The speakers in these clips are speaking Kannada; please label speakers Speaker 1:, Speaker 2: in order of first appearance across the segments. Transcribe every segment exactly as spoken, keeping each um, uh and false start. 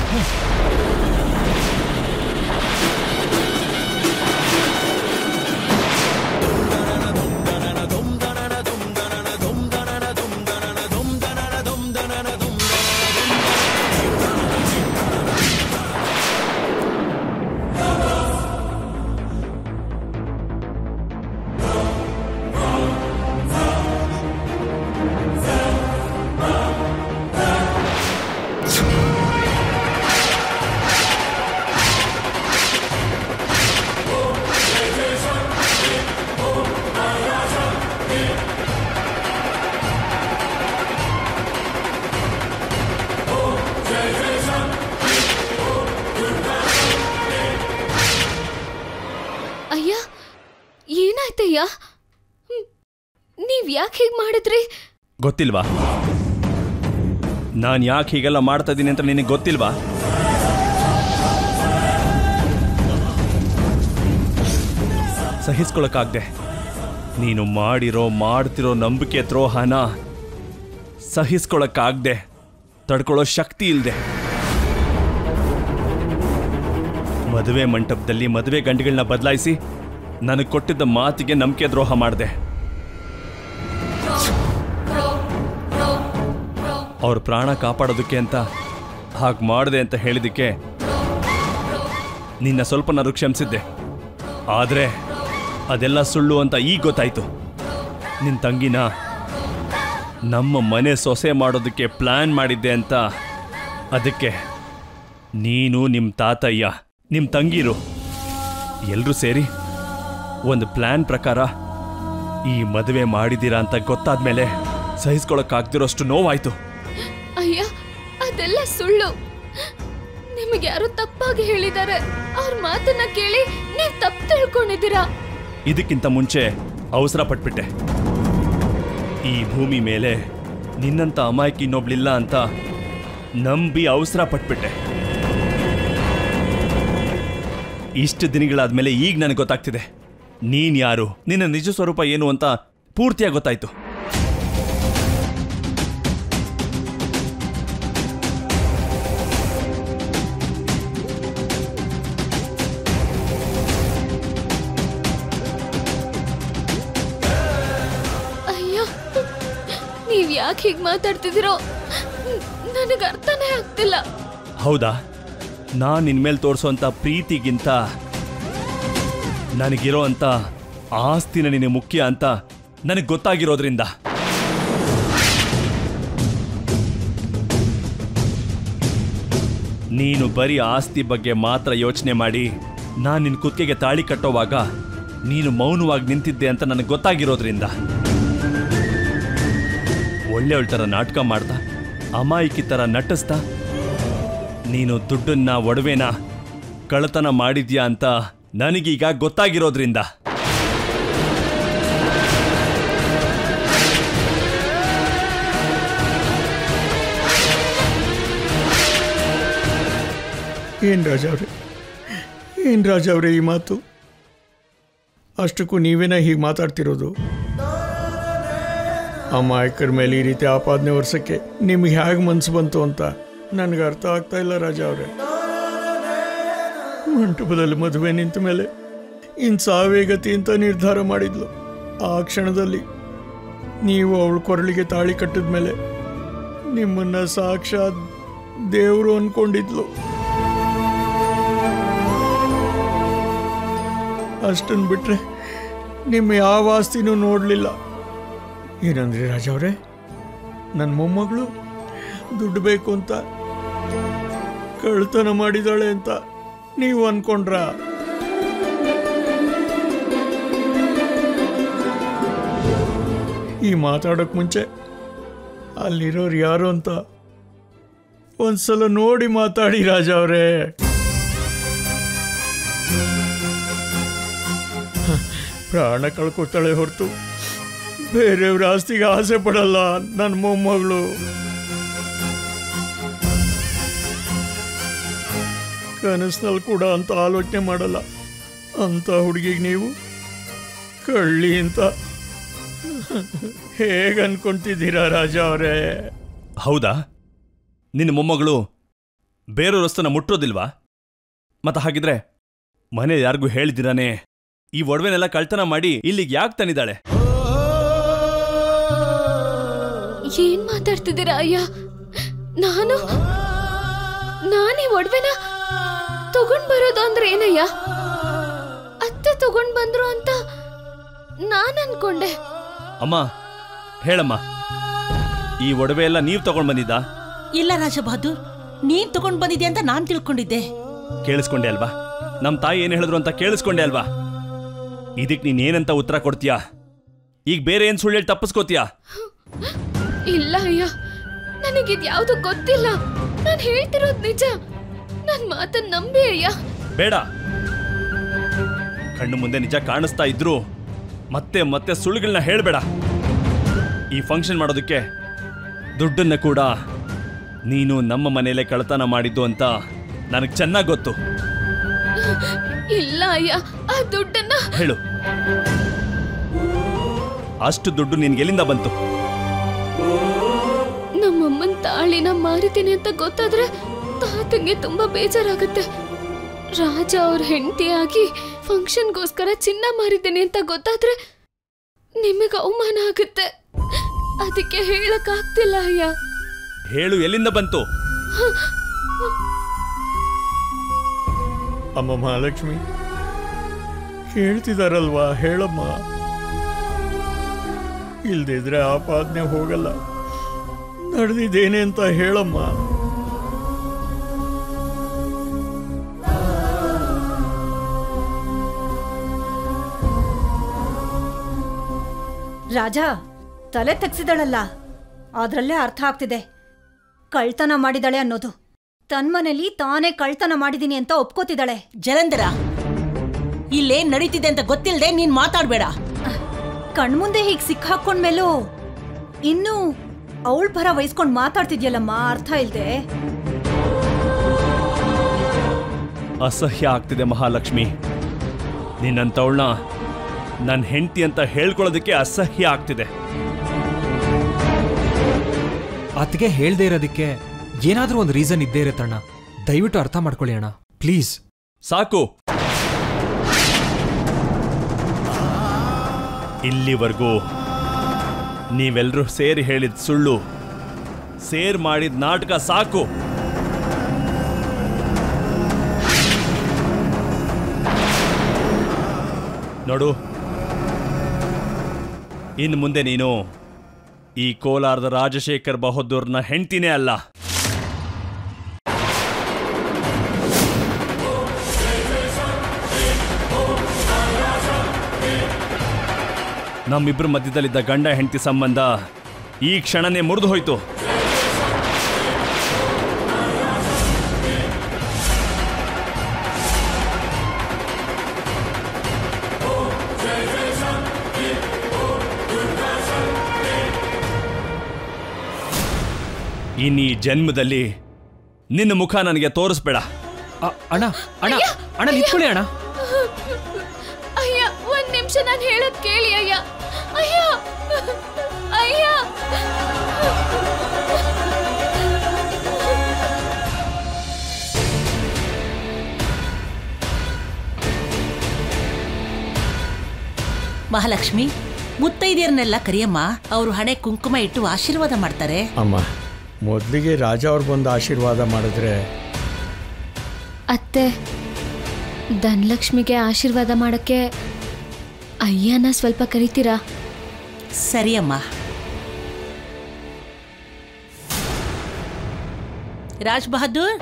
Speaker 1: ನೀವ್ ಯಾಕೆ ಹೀಗೆ ಮಾಡಿದ್ರಿ?
Speaker 2: ಗೊತ್ತಿಲ್ವಾ? ನಾನು ಯಾಕೆ ಹೀಗೆಲ್ಲ ಮಾಡ್ತಾ ಇದ್ದೀನಿ ಅಂತ ನಿನಗೆ ಗೊತ್ತಿಲ್ವಾ? ಸಹಿಸ್ಕೊಳಕ್ಕಾಗ್ದೆ. ನೀನು ಮಾಡಿರೋ ಮಾಡ್ತಿರೋ ನಂಬಿಕೆ ದ್ರೋಹನ ಸಹಿಸ್ಕೊಳಕ್ಕಾಗ್ದೆ, ತಡ್ಕೊಳ್ಳೋ ಶಕ್ತಿ ಇಲ್ಲದೆ ಮದುವೆ ಮಂಟಪದಲ್ಲಿ ಮದುವೆ ಗಂಡುಗಳನ್ನ ಬದಲಾಯಿಸಿ ನನಗೆ ಕೊಟ್ಟಿದ್ದ ಮಾತಿಗೆ ನಂಬಿಕೆ ದ್ರೋಹ ಮಾಡಿದೆ. ಅವ್ರ ಪ್ರಾಣ ಕಾಪಾಡೋದಕ್ಕೆ ಅಂತ ಹಾಗೆ ಮಾಡಿದೆ ಅಂತ ಹೇಳಿದಕ್ಕೆ ನಿನ್ನ ಸ್ವಲ್ಪ ನಾನು ಕ್ಷಮಿಸಿದ್ದೆ. ಆದರೆ ಅದೆಲ್ಲ ಸುಳ್ಳು ಅಂತ ಈಗ ಗೊತ್ತಾಯ್ತು. ನಿನ್ನ ತಂಗಿನ ನಮ್ಮ ಮನೆ ಸೊಸೆ ಮಾಡೋದಕ್ಕೆ ಪ್ಲ್ಯಾನ್ ಮಾಡಿದ್ದೆ ಅಂತ. ಅದಕ್ಕೆ ನೀನು, ನಿಮ್ಮ ತಾತಯ್ಯ, ನಿಮ್ಮ ತಂಗಿರು ಎಲ್ಲರೂ ಸೇರಿ ಒಂದು ಪ್ಲ್ಯಾನ್ ಪ್ರಕಾರ ಈ ಮದುವೆ ಮಾಡಿದ್ದೀರಾ ಅಂತ ಗೊತ್ತಾದ್ಮೇಲೆ ಸಹಿಸ್ಕೊಳಕ್ಕಾಗ್ದಿರೋಷ್ಟು ನೋವಾಯ್ತು.
Speaker 1: ಅಯ್ಯ, ಅದೆಲ್ಲ ಸುಳ್ಳು. ನಿಮಗೆ ಯಾರು ತಪ್ಪಾಗಿ ಹೇಳಿದ್ದಾರೆ. ಅವ್ರ ಮಾತನ್ನ ಕೇಳಿ ನೀವು ತಪ್ಪು ತಿಳ್ಕೊಂಡಿದ್ದೀರಾ.
Speaker 2: ಇದಕ್ಕಿಂತ ಮುಂಚೆ ಅವಸರ ಪಟ್ಬಿಟ್ಟೆ. ಈ ಭೂಮಿ ಮೇಲೆ ನಿನ್ನಂತ ಅಮಾಯಕಿ ಇನ್ನೊಬ್ಳಿಲ್ಲ ಅಂತ ನಂಬಿ ಅವಸರ ಪಟ್ಬಿಟ್ಟೆ. ಇಷ್ಟು ದಿನಗಳಾದ್ಮೇಲೆ ಈಗ ನನಗೆ ಗೊತ್ತಾಗ್ತಿದೆ ನೀನ್ ಯಾರು, ನಿನ್ನ ನಿಜ ಸ್ವರೂಪ ಏನು ಅಂತ ಪೂರ್ತಿಯಾಗಿ ಗೊತ್ತಾಯ್ತು.
Speaker 1: ಅಯ್ಯೋ, ನೀವ್ ಯಾಕೆ ಹೀಗೆ ಮಾತಾಡ್ತಿದ್ದೀರೋ ನನಗೆ ಅರ್ಥನೇ ಆಗ್ತಿಲ್ಲ.
Speaker 2: ಹೌದಾ? ನಾನ್ ನಿನ್ಮೇಲೆ ತೋರಿಸೋಂಥ ಪ್ರೀತಿಗಿಂತ ನನಗಿರೋ ಅಂತ ಆಸ್ತಿನ ನಿನಗೆ ಮುಖ್ಯ ಅಂತ ನನಗೆ ಗೊತ್ತಾಗಿರೋದ್ರಿಂದ. ನೀನು ಬರೀ ಆಸ್ತಿ ಬಗ್ಗೆ ಮಾತ್ರ ಯೋಚನೆ ಮಾಡಿ ನಾನು ನಿನ್ನ ಕುತ್ತಿಗೆಗೆ ತಾಳಿ ಕಟ್ಟೋವಾಗ ನೀನು ಮೌನವಾಗಿ ನಿಂತಿದ್ದೆ ಅಂತ ನನಗೆ ಗೊತ್ತಾಗಿರೋದ್ರಿಂದ. ಒಳ್ಳೆಯವಳ ಥರ ನಾಟಕ ಮಾಡ್ತಾ, ಅಮಾಯಕಿ ಥರ ನಟಿಸ್ತಾ ನೀನು ದುಡ್ಡನ್ನ ಒಡವೆನ ಕಳ್ಳತನ ಮಾಡಿದ್ಯಾ ಅಂತ ನನಗೀಗ ಗೊತ್ತಾಗಿರೋದ್ರಿಂದ.
Speaker 3: ಏನ್ ರಾಜ ಅವ್ರೆ, ಏನ್ ರಾಜ ಅವ್ರೆ ಈ ಮಾತು? ಅಷ್ಟಕ್ಕೂ ನೀವೇನ ಹೀಗೆ ಮಾತಾಡ್ತಿರೋದು? ಅಮಾಯಕರ ಮೇಲೆ ಈ ರೀತಿ ಆಪಾದನೆ ವರ್ಷಕ್ಕೆ ನಿಮ್ಗೆ ಹೇಗೆ ಮನ್ಸು ಬಂತು ಅಂತ ನನಗೆ ಅರ್ಥ ಆಗ್ತಾ ಇಲ್ಲ ರಾಜ ಅವ್ರೆ. ಮಂಟಪದಲ್ಲಿ ಮದುವೆ ನಿಂತ ಮೇಲೆ ಇನ್ ಸಾವೇ ಗತಿ ಅಂತ ನಿರ್ಧಾರ ಮಾಡಿದ್ಲು. ಆ ಕ್ಷಣದಲ್ಲಿ ನೀವು ಅವಳ ಕೊರಳಿಗೆ ತಾಳಿ ಕಟ್ಟಿದ ಮೇಲೆ ನಿಮ್ಮನ್ನ ಸಾಕ್ಷಾತ್ ದೇವರು ಅನ್ಕೊಂಡಿದ್ಲು. ಅಷ್ಟನ್ನು ಬಿಟ್ರೆ ನಿಮ್ಮ ಯಾವ ಆಸ್ತಿನೂ ನೋಡಲಿಲ್ಲ. ಏನಂದ್ರಿ ರಾಜ ಅವರೇ? ನನ್ನ ಮೊಮ್ಮಗಳು ದುಡ್ಡು ಬೇಕು ಅಂತ ಕಳ್ತನ ಮಾಡಿದಾಳೆ ಅಂತ ನೀವು ಅನ್ಕೊಂಡ್ರ? ಈ ಮಾತಾಡೋಕ್ ಮುಂಚೆ ಅಲ್ಲಿರೋರು ಯಾರು ಅಂತ ಒಂದ್ಸಲ ನೋಡಿ ಮಾತಾಡಿ ರಾಜ ಅವರೇ. ಪ್ರಾಣ ಕಳ್ಕೊತಾಳೆ ಹೊರತು ಬೇರೆಯವ್ರ ಆಸ್ತಿಗೆ ಆಸೆ ಪಡಲ್ಲ ನನ್ನ ಮೊಮ್ಮಗಳು. ಕನಸಿನಲ್ಲಿ ಕೂಡ ಅಂತ ಆಲೋಚನೆ ಮಾಡಲ್ಲ. ಅಂತ ಹುಡುಗಿಗೆ ನೀವು ಕಳ್ಳಿ ಅಂತ ಹೇಗೆ ಅನ್ಕೊಂತಿದ್ದೀರಾ ರಾಜ ಅವರೇ?
Speaker 2: ಹೌದಾ? ನಿನ್ನ ಮೊಮ್ಮಗಳು ಬೇರೆಯವ್ರ ವಸ್ತುನ ಮುಟ್ಟೋದಿಲ್ವಾ? ಮತ್ತೆ ಹಾಗಿದ್ರೆ ಮನೆ ಯಾರಿಗೂ ಹೇಳಿದಿರಾನೆ ಈ ಒಡವೆನೆಲ್ಲ ಕಳ್ತನ ಮಾಡಿ ಇಲ್ಲಿಗೆ ಯಾಕೆ ತಂದಿದ್ದಾಳೆ?
Speaker 1: ಏನ್ ಮಾತಾಡ್ತಿದ್ದೀರಾ ಅಯ್ಯ? ನಾನು ನಾನೇ ಒಡವೆನ ತಗೊಂಡ್ ಬರೋದು ಅಂದ್ರೆ ಏನಯ್ಯ? ಅತ್ತೆ ತಗೊಂಡ್ ಬಂದ್ರು ಅಂತ ನಾನ್ ಅನ್ಕೊಂಡೆ.
Speaker 2: ಅಮ್ಮ ಹೇಳಮ್ಮ, ಈ ಒಡವೆ ಎಲ್ಲ ನೀವ್ ತಗೊಂಡ್ ಬಂದಿದ್ದ?
Speaker 4: ಇಲ್ಲ ರಾಜಬಹದ್ದೂರ್, ನೀನ್ ತಗೊಂಡ್ ಬಂದಿದ್ದೆ ಅಂತ ನಾನ್ ತಿಳ್ಕೊಂಡಿದ್ದೆ.
Speaker 2: ಕೇಳಿಸ್ಕೊಂಡೆ ಅಲ್ವಾ? ನಮ್ ತಾಯಿ ಏನ್ ಹೇಳಿದ್ರು ಅಂತ ಕೇಳಿಸ್ಕೊಂಡೆ ಅಲ್ವಾ? ಇದಕ್ ನೀನ್ ಏನಂತ ಉತ್ತರ ಕೊಡ್ತೀಯಾ? ಈಗ ಬೇರೆ ಏನ್ ಸುಳ್ಳು ಹೇಳಿ ತಪ್ಪಿಸ್ಕೋತೀಯಾ?
Speaker 1: ಇಲ್ಲ ಅಯ್ಯ, ನನಗಿದ್ ಯಾವ್ದು ಗೊತ್ತಿಲ್ಲ. ನಾನ್ ಹೇಳ್ತಿರೋದ್ ನಿಜ. ನನ್ ಮಾತನ್ನ ನಂಬಿ ಅಯ್ಯ.
Speaker 2: ಬೇಡ, ಕಣ್ಣು ಮುಂದೆ ನಿಜ ಕಾಣಿಸ್ತಾ ಇದ್ರು ಮತ್ತೆ ಮತ್ತೆ ಸುಳ್ಳುಗಳನ್ನ ಹೇಳ್ಬೇಡ. ಈ ಫಂಕ್ಷನ್ ಮಾಡೋದಕ್ಕೆ ದುಡ್ಡನ್ನ ಕೂಡ ನೀನು ನಮ್ಮ ಮನೆಯಲ್ಲೇ ಕಳ್ತನ ಮಾಡಿದ್ದು ಅಂತ ನನಗೆ ಚೆನ್ನಾಗಿ ಗೊತ್ತು.
Speaker 1: ಇಲ್ಲ ಅಯ್ಯ, ಆ ದುಡ್ಡನ್ನ
Speaker 2: ಹೇಳು, ಅಷ್ಟು ದುಡ್ಡು ನಿನ್ಗೆಲ್ಲಿಂದ ಬಂತು?
Speaker 1: ನಮ್ಮಮ್ಮನ್ ತಾಳಿನ ಮಾರಿತೀನಿ ಅಂತ ಗೊತ್ತಾದ್ರೆ ತಾತಂಗೆ ತುಂಬಾ ಬೇಜಾರಾಗುತ್ತೆ. ರಾಜ ಅವ್ರ ಹೆಂಡತಿಯಾಗಿ ಫಂಕ್ಷನ್ಗೋಸ್ಕರ ಚಿನ್ನ ಮಾರಿದ್ದೀನಿ ಅಂತ ಗೊತ್ತಾದ್ರೆ ನಿಮಗೆ ಅವಮಾನ ಆಗುತ್ತೆ. ಅದಕ್ಕೆ ಹೇಳಕ್ ಆಗ್ತಿಲ್ಲ ಅಯ್ಯ.
Speaker 2: ಹೇಳು, ಎಲ್ಲಿಂದ ಬಂತು?
Speaker 3: ಅಮ್ಮ ಮಹಾಲಕ್ಷ್ಮಿ ಹೇಳ್ತಿದಾರಲ್ವಾ, ಹೇಳಮ್ಮ. ಇಲ್ದಿದ್ರೆ ಆಪಾದನೆ ಹೋಗಲ್ಲ. ನಡೆದಿದ್ದೇನೆ ಅಂತ ಹೇಳಮ್ಮ.
Speaker 5: ರಾಜ ತಲೆ ತೆಗ್ಸಿದಳಲ್ಲ, ಅದ್ರಲ್ಲೇ ಅರ್ಥ ಆಗ್ತಿದೆ ಕಳ್ತನ ಮಾಡಿದಳೆ ಅನ್ನೋದು. ತನ್ಮನೇಲಿ ತಾನೇ ಕಳ್ತನ ಮಾಡಿದೀನಿ ಅಂತ ಒಪ್ಕೋತಿದ್ದಾಳೆ.
Speaker 4: ಜಲಂಧರ, ಇಲ್ಲೇನ್ ನಡೀತಿದೆ ಅಂತ ಗೊತ್ತಿಲ್ಲದೆ ನೀನ್ ಮಾತಾಡ್ಬೇಡ.
Speaker 5: ಕಣ್ಮುಂದೆ ಹೀಗ್ ಸಿಕ್ಕಾಕೊಂಡ್ಮೇಲೂ ಇನ್ನೂ ಅವಳ ಭರ ವಹಿಸ್ಕೊಂಡ್ ಮಾತಾಡ್ತಿದ್ಯಲ್ಲಮ್ಮ, ಅರ್ಥ ಇಲ್ದೆ.
Speaker 2: ಅಸಹ್ಯ ಆಗ್ತಿದೆ ಮಹಾಲಕ್ಷ್ಮಿ. ನಿನ್ನಂತವಳನ್ನ ನನ್ನ ಹೆಂಡತಿ ಅಂತ ಹೇಳ್ಕೊಳ್ಳೋದಕ್ಕೆ ಅಸಹ್ಯ ಆಗ್ತಿದೆ.
Speaker 6: ಅತ್ತಿಗೆ ಹೇಳ್ದೇ ಇರೋದಕ್ಕೆ ಏನಾದ್ರೂ ಒಂದು ರೀಸನ್ ಇದ್ದೇ ಇರುತ್ತಣ್ಣ. ದಯವಿಟ್ಟು ಅರ್ಥ ಮಾಡ್ಕೊಳ್ಳಿ ಅಣ್ಣ, ಪ್ಲೀಸ್.
Speaker 2: ಸಾಕು. ಇಲ್ಲಿವರೆಗೂ ನೀವೆಲ್ಲರೂ ಸೇರಿ ಹೇಳಿದ ಸುಳ್ಳು, ಸೇರ್ ಮಾಡಿದ ನಾಟಕ ಸಾಕು. ನೋಡು, ಇನ್ನು ಮುಂದೆ ನೀನು ಈ ಕೋಲಾರದ ರಾಜಶೇಖರ್ ಬಹದ್ದೂರ್ನ ಹೆಂಡ್ತಿನೇ ಅಲ್ಲ. ನಮ್ಮಿಬ್ಬರ ಮಧ್ಯದಲ್ಲಿದ್ದ ಗಂಡ ಹೆಂಡತಿ ಸಂಬಂಧ ಈ ಕ್ಷಣನೇ ಮುರಿದು ಹೋಯ್ತು. ಇನ್ನು ಈ ಜನ್ಮದಲ್ಲಿ ನಿನ್ನ ಮುಖ ನನಗೆ ತೋರಿಸ್ಬೇಡ.
Speaker 6: ಅಣ್ಣ ಅಣ್ಣ ಅಣ್ಣ ನಿಂತ್ಕೊಳ್ಳಿ ಅಣ್ಣ.
Speaker 1: ಅಯ್ಯ, ಒಂದ್ ನಿಮಿಷ ನಾನು ಹೇಳೋದ್ ಕೇಳಿ ಅಯ್ಯ. ಅಯ್ಯ ಅಯ್ಯ
Speaker 4: ಮಹಾಲಕ್ಷ್ಮಿ, ಮುತ್ತೈದೆಯರನ್ನೆಲ್ಲ ಕರಿಯಮ್ಮ. ಅವರು ಹಣೆ ಕುಂಕುಮ ಇಟ್ಟು ಆಶೀರ್ವಾದ ಮಾಡ್ತಾರೆ.
Speaker 3: ಅಮ್ಮ, ಮೊದಲಿಗೆ ರಾಜ ಅವ್ರು ಬಂದು ಆಶೀರ್ವಾದ ಮಾಡಿದ್ರೆ.
Speaker 1: ಅತ್ತೆ, ಧನಲಕ್ಷ್ಮಿಗೆ ಆಶೀರ್ವಾದ ಮಾಡಕ್ಕೆ ಅಯ್ಯನ ಸ್ವಲ್ಪ ಕರಿತೀರಾ?
Speaker 4: ಸರಿಯಮ್ಮ. ರಾಜ್ ಬಹದ್ದೂರ್,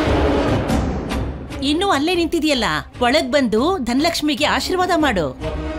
Speaker 4: ಇನ್ನೂ ಅಲ್ಲೇ ನಿಂತಿದೆಯಲ್ಲ, ಒಳಗ್ ಬಂದು ಧನಲಕ್ಷ್ಮಿಗೆ ಆಶೀರ್ವಾದ ಮಾಡು.